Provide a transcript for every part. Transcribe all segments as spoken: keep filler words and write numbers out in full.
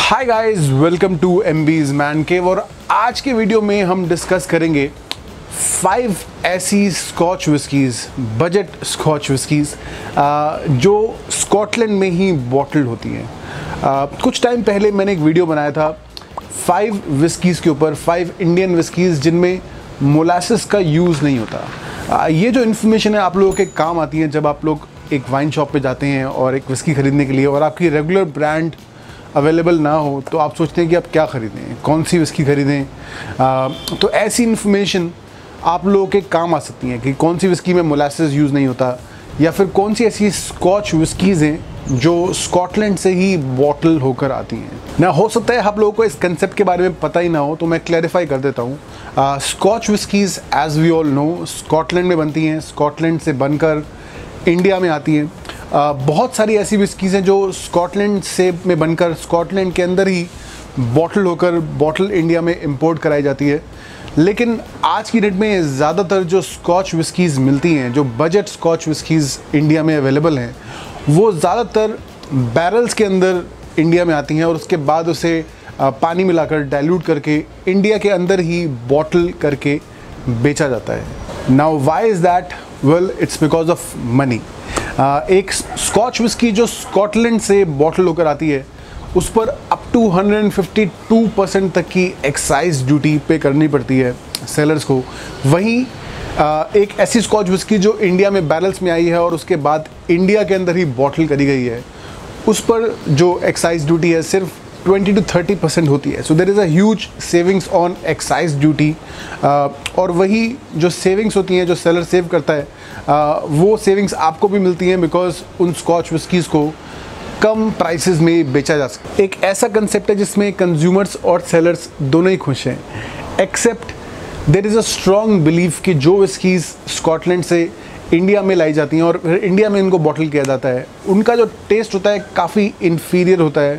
Hi guys, welcome to MB's man cave. और आज के वीडियो में हम डिस्कस करेंगे फाइव ऐसी Scotch whiskies, budget scotch whiskies जो स्कॉटलैंड में ही बॉटल्ड होती हैं। uh, कुछ टाइम पहले मैंने एक वीडियो बनाया था फाइव विस्कीज़ के ऊपर, फाइव इंडियन विस्कीज़ जिनमें मोलासेस का यूज़ नहीं होता। uh, ये जो इन्फॉर्मेशन है आप लोगों के काम आती है जब आप लोग एक वाइन शॉप पे जाते हैं और एक विस्की ख़रीदने के लिए, और आपकी रेगुलर ब्रांड अवेलेबल ना हो तो आप सोचते हैं कि आप क्या ख़रीदें, कौन सी विस्की ख़रीदें। तो ऐसी इन्फॉर्मेशन आप लोगों के काम आ सकती हैं कि कौन सी विस्की में मोलासेस यूज़ नहीं होता, या फिर कौन सी ऐसी स्कॉच विस्कीज़ हैं जो स्कॉटलैंड से ही बॉटल होकर आती हैं ना। हो सकता है आप लोगों को इस कंसेप्ट के बारे में पता ही ना हो, तो मैं क्लैरिफाई कर देता हूँ। Scotch whiskies as we all know Scotland में बनती हैं, स्कॉटलैंड से बनकर इंडिया में आती हैं। Uh, बहुत सारी ऐसी विस्कीज़ हैं जो स्कॉटलैंड से में बनकर स्कॉटलैंड के अंदर ही बॉटल होकर बॉटल इंडिया में इंपोर्ट कराई जाती है। लेकिन आज की डेट में ज़्यादातर जो स्कॉच विस्कीज़ मिलती हैं, जो बजट स्कॉच विस्कीज़ इंडिया में अवेलेबल हैं, वो ज़्यादातर बैरल्स के अंदर इंडिया में आती हैं और उसके बाद उसे uh, पानी मिलाकर डाइल्यूट करके इंडिया के अंदर ही बॉटल करके बेचा जाता है। Now why is that? Well, it's because of money. Uh, एक स्कॉच विस्की जो स्कॉटलैंड से बॉटल होकर आती है उस पर up to one hundred fifty two percent तक की एक्साइज ड्यूटी पे करनी पड़ती है सेलर्स को। वहीं uh, एक ऐसी स्कॉच विस्की जो इंडिया में बैरल्स में आई है और उसके बाद इंडिया के अंदर ही बॉटल करी गई है, उस पर जो एक्साइज ड्यूटी है सिर्फ ट्वेंटी टू थर्टी परसेंट होती है। So there is a huge savings on excise duty. और वही जो सेविंग्स होती हैं, जो सेलर सेव करता है, uh, वो सेविंग्स आपको भी मिलती हैं बिकॉज उन स्कॉच विस्कीज़ को कम प्राइसेस में बेचा जा सकता है। एक ऐसा कंसेप्ट है जिसमें कंज्यूमर्स और सेलर्स दोनों ही खुश हैं, except there is a strong belief कि जो विस्कीज़ स्कॉटलैंड से इंडिया में लाई जाती हैं और फिर इंडिया में इनको बॉटल किया जाता है, उनका जो टेस्ट होता है काफ़ी इन्फीरियर होता है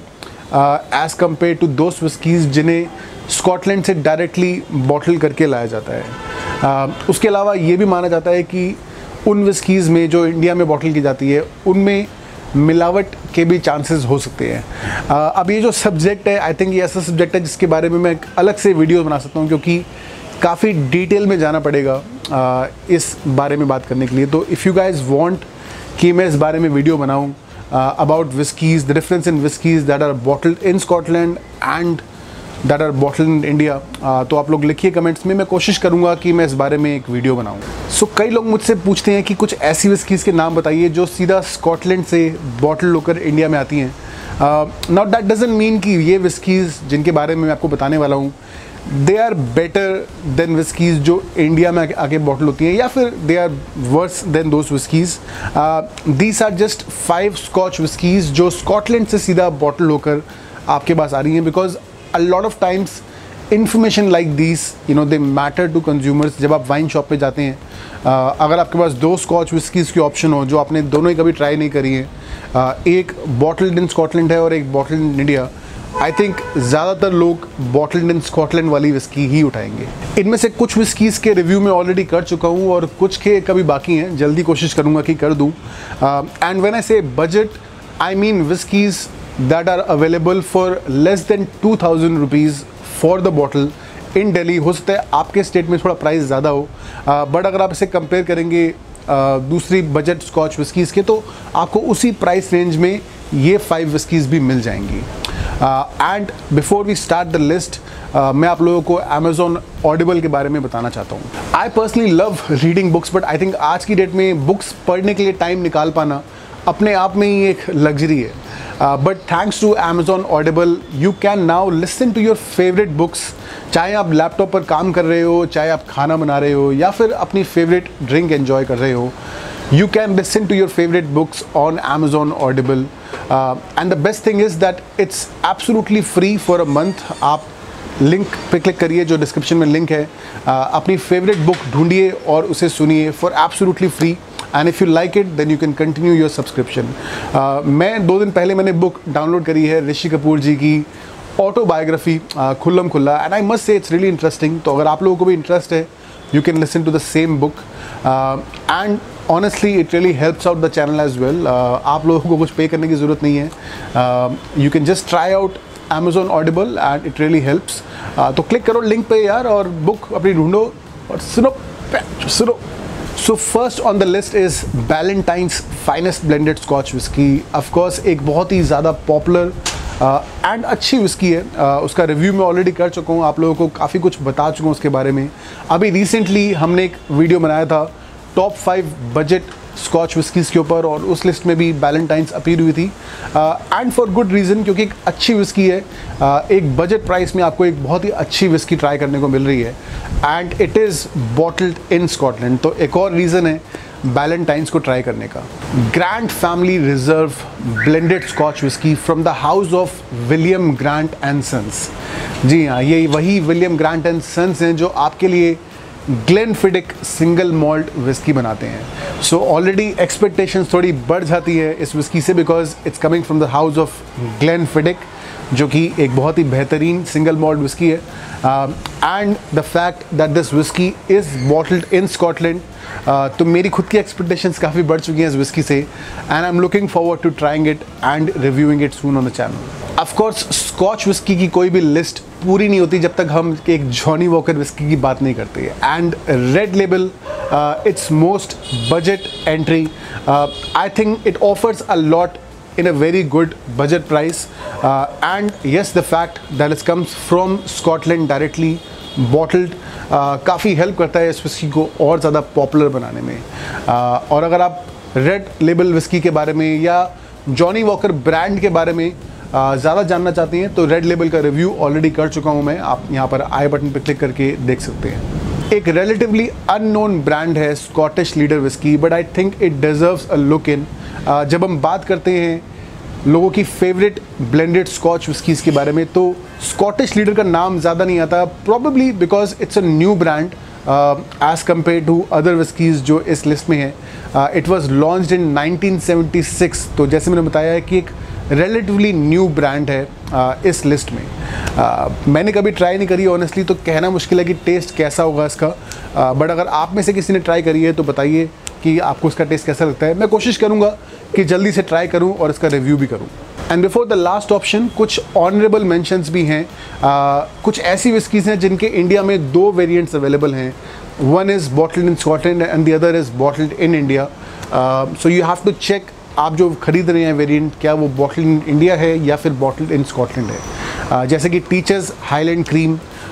एज़ कम्पेयर टू दोस्त विस्कीज़ जिन्हें स्कॉटलैंड से डायरेक्टली बॉटल करके लाया जाता है। uh, उसके अलावा ये भी माना जाता है कि उन विस्कीज़ में जो इंडिया में बॉटल की जाती है उनमें मिलावट के भी चांसेस हो सकते हैं। uh, अब ये जो सब्जेक्ट है, आई थिंक ये ऐसा सब्जेक्ट है जिसके बारे में मैं एक अलग से वीडियो बना सकता हूँ, क्योंकि काफ़ी डिटेल में जाना पड़ेगा uh, इस बारे में बात करने के लिए। तो इफ़ यू गाइज वांट कि मैं इस बारे में वीडियो बनाऊँ about whiskies, the difference in whiskies that are bottled in Scotland and that are bottled in India, तो आप लोग लिखिए कमेंट्स में, मैं कोशिश करूँगा कि मैं इस बारे में एक वीडियो बनाऊँ। सो so, कई लोग मुझसे पूछते हैं कि कुछ ऐसी विस्कीज़ के नाम बताइए जो सीधा स्कॉटलैंड से बॉटल होकर इंडिया में आती हैं। नाउ दैट डजंट मीन कि ये विस्कीज़ जिनके बारे में मैं आपको बताने वाला हूँ they are better than whiskies जो इंडिया में आके बॉटल होती हैं, या फिर they are worse than those whiskies. These are just five scotch whiskies जो स्कॉटलैंड से सीधा बॉटल होकर आपके पास आ रही हैं, because a lot of times information like this you know they matter to consumers. जब आप वाइन शॉप पे जाते हैं, uh, अगर आपके पास दो स्कॉच विस्कीज़ की ऑप्शन हो जो आपने दोनों ही कभी ट्राई नहीं करी है, uh, एक बॉटल्ड इन स्कॉटलैंड है और एक bottled in India, I think ज़्यादातर लोग बॉटल्ड इन स्कॉटलैंड वाली विस्की ही उठाएंगे। इनमें से कुछ विस्कीज़ के रिव्यू में ऑलरेडी कर चुका हूँ और कुछ के कभी बाकी हैं, जल्दी कोशिश करूँगा कि कर दूँ। And when I say budget, I mean whiskies that are available for less than two thousand rupees for the bottle in Delhi. हो सकता है आपके स्टेट में थोड़ा प्राइस ज़्यादा हो, बट अगर आप इसे कंपेयर करेंगे Uh, दूसरी बजट स्कॉच विस्कीज़ के, तो आपको उसी प्राइस रेंज में ये फाइव विस्कीज़ भी मिल जाएंगी। And before we start the list, मैं आप लोगों को अमेजॉन ऑडिबल के बारे में बताना चाहता हूँ। I personally love reading books, but I think आज की डेट में बुक्स पढ़ने के लिए टाइम निकाल पाना अपने आप में ही एक लग्जरी है। But thanks to Amazon Audible you can now listen to your favourite books, चाहे आप लैपटॉप पर काम कर रहे हो, चाहे आप खाना बना रहे हो, या फिर अपनी फेवरेट ड्रिंक एंजॉय कर रहे हो। You can listen to your favourite books on Amazon Audible, and the best thing is that it's absolutely free for a month. आप लिंक पे क्लिक करिए, जो डिस्क्रिप्शन में लिंक है, uh, अपनी फेवरेट बुक ढूंढिए और उसे सुनिए for absolutely free. And if you like it then you can continue your subscription. मैं दो दिन पहले मैंने बुक डाउनलोड करी है, ऋषि कपूर जी की autobiography Khullam Khulla, and I must say it's really interesting. तो अगर आप लोगों को भी इंटरेस्ट है, you can listen to the same book, and honestly it really helps out the channel as well. आप लोगों को कुछ पे करने की ज़रूरत नहीं है, you can just try out Amazon Audible and it really helps. uh, तो क्लिक करो लिंक पे यार और बुक अपनी ढूंढो और सुनो सुनो. So first on the list is Ballantine's Finest Blended Scotch Whisky. Of course एक बहुत ही ज़्यादा पॉपुलर एंड uh, अच्छी विस्की है. uh, उसका रिव्यू मैं ऑलरेडी कर चुका हूँ, आप लोगों को काफ़ी कुछ बता चुका हूँ उसके बारे में. अभी रिसेंटली हमने एक वीडियो बनाया था top five budget scotch whiskies के ऊपर और उस लिस्ट में भी बैलेंटाइन्स अपीयर हुई थी एंड फॉर गुड रीज़न, क्योंकि एक अच्छी विस्की है. uh, एक बजट प्राइस में आपको एक बहुत ही अच्छी विस्की ट्राई करने को मिल रही है and it is bottled in Scotland. तो एक और रीज़न है बैलेंटाइन्स को ट्राई करने का. Grant family reserve blended scotch whisky from the house of William Grant and Sons. जी हाँ, ये वही विलियम ग्रांट एंड सन्स हैं जो आपके लिए ग्लेनफिडिक सिंगल मॉल्ट विस्की बनाते हैं. सो ऑलरेडी एक्सपेक्टेशंस थोड़ी बढ़ जाती है इस विस्की से because it's coming from the house of Glenfiddich, जो कि एक बहुत ही बेहतरीन सिंगल मॉल्ट विस्की है. And the fact that this whisky is bottled in Scotland, तो मेरी खुद की एक्सपेक्टेशंस काफ़ी बढ़ चुकी हैं इस विस्की से and I am looking forward to trying it and reviewing it soon on the channel. Of course scotch whisky की कोई भी लिस्ट पूरी नहीं होती जब तक हम एक जॉनी वॉकर विस्की की बात नहीं करते हैं. And Red Label it's most budget entry. I think it offers a lot in a very good budget price uh, and yes the fact that it comes from Scotland directly bottled uh, काफ़ी help करता है इस whisky को और ज़्यादा popular बनाने में. uh, और अगर आप रेड लेबल विस्की के बारे में या जॉनी वॉकर ब्रांड के बारे में uh, ज़्यादा जानना चाहते हैं तो रेड लेबल का रिव्यू ऑलरेडी कर चुका हूँ मैं, आप यहाँ पर आई बटन पर क्लिक करके देख सकते हैं. एक रिलेटिवली अननोन ब्रांड है Scottish Leader whisky but I think it deserves a look in. जब हम बात करते हैं लोगों की फेवरेट ब्लेंडेड स्कॉच विस्कीज़ के बारे में तो स्कॉटिश लीडर का नाम ज़्यादा नहीं आता, probably because it's a new brand as compare to other whiskies जो इस लिस्ट में है. It was launched in nineteen seventy six, तो जैसे मैंने बताया है कि एक रिलेटिवली न्यू ब्रांड है uh, इस लिस्ट में. uh, मैंने कभी ट्राई नहीं करी ऑनेस्टली, तो कहना मुश्किल है कि टेस्ट कैसा होगा इसका. बट uh, अगर आप में से किसी ने ट्राई करी है तो बताइए कि आपको इसका टेस्ट कैसा लगता है. मैं कोशिश करूँगा कि जल्दी से ट्राई करूँ और इसका रिव्यू भी करूँ. And before the last option कुछ ऑनरेबल मेंशंस भी हैं. uh, कुछ ऐसी विस्कीज़ हैं जिनके इंडिया में दो वेरिएंट्स अवेलेबल हैं. One is bottled in Scotland and the other is bottled in India. So you have to check आप जो खरीद रहे हैं वेरिएंट क्या वो बॉटल्ड इन इंडिया है या फिर बॉटल्ड इन स्कॉटलैंड है. uh, जैसे कि Teacher's Highland Cream,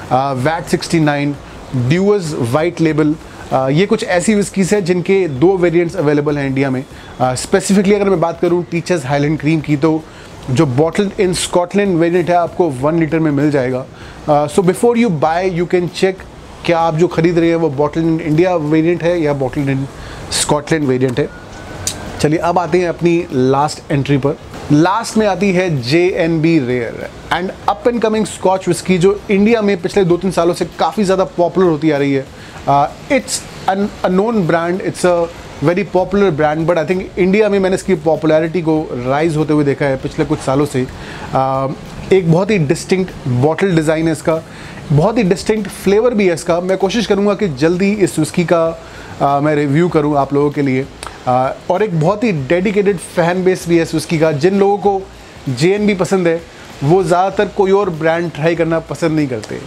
VAT sixty nine, Dewar's White Label, Uh, ये कुछ ऐसी विस्कीज़ हैं जिनके दो वेरिएंट्स अवेलेबल हैं इंडिया में. स्पेसिफिकली uh, अगर मैं बात करूँ टीचर्स हाईलैंड क्रीम की तो जो बॉटल्ड इन स्कॉटलैंड वेरिएंट है आपको वन लीटर में मिल जाएगा. So before you buy you can check क्या आप जो खरीद रहे हैं वो बॉटल्ड इन इंडिया वेरिएंट है या बॉटल्ड इन स्कॉटलैंड वेरिएंट है. चलिए अब आते हैं अपनी लास्ट एंट्री पर. लास्ट में आती है J N B rare and up and coming scotch whisky जो इंडिया में पिछले दो तीन सालों से काफ़ी ज़्यादा पॉपुलर होती आ रही है. It's a known brand, it's a very popular brand but I think India में मैंने इसकी पॉपुलैरिटी को राइज होते हुए देखा है पिछले कुछ सालों से. uh, एक बहुत ही डिस्टिंक्ट बॉटल डिज़ाइन है इसका, बहुत ही डिस्टिंक्ट फ्लेवर भी है इसका. मैं कोशिश करूँगा कि जल्दी इस विस्की का uh, मैं रिव्यू करूँ आप लोगों के लिए. Uh, और एक बहुत ही डेडिकेटेड फैन बेस भी है इस विस्की का. जिन लोगों को जे एन बी पसंद है वो ज़्यादातर कोई और ब्रांड ट्राई करना पसंद नहीं करते.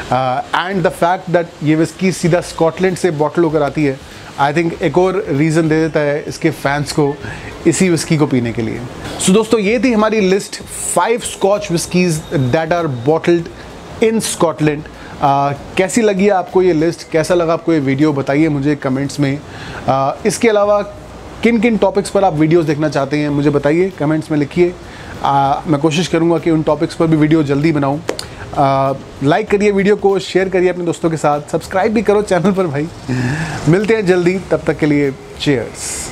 एंड द फैक्ट दैट ये विस्की सीधा स्कॉटलैंड से बॉटल होकर आती है आई थिंक एक और रीज़न दे देता है इसके फैंस को इसी विस्की को पीने के लिए. सो so, दोस्तों ये थी हमारी list five scotch whiskies that are bottled in Scotland. कैसी लगी आपको ये लिस्ट, कैसा लगा आपको ये वीडियो, बताइए मुझे कमेंट्स में. uh, इसके अलावा किन किन टॉपिक्स पर आप वीडियोस देखना चाहते हैं मुझे बताइए, कमेंट्स में लिखिए. मैं कोशिश करूंगा कि उन टॉपिक्स पर भी वीडियो जल्दी बनाऊं. लाइक करिए वीडियो को, शेयर करिए अपने दोस्तों के साथ, सब्सक्राइब भी करो चैनल पर भाई. मिलते हैं जल्दी, तब तक के लिए चीयर्स.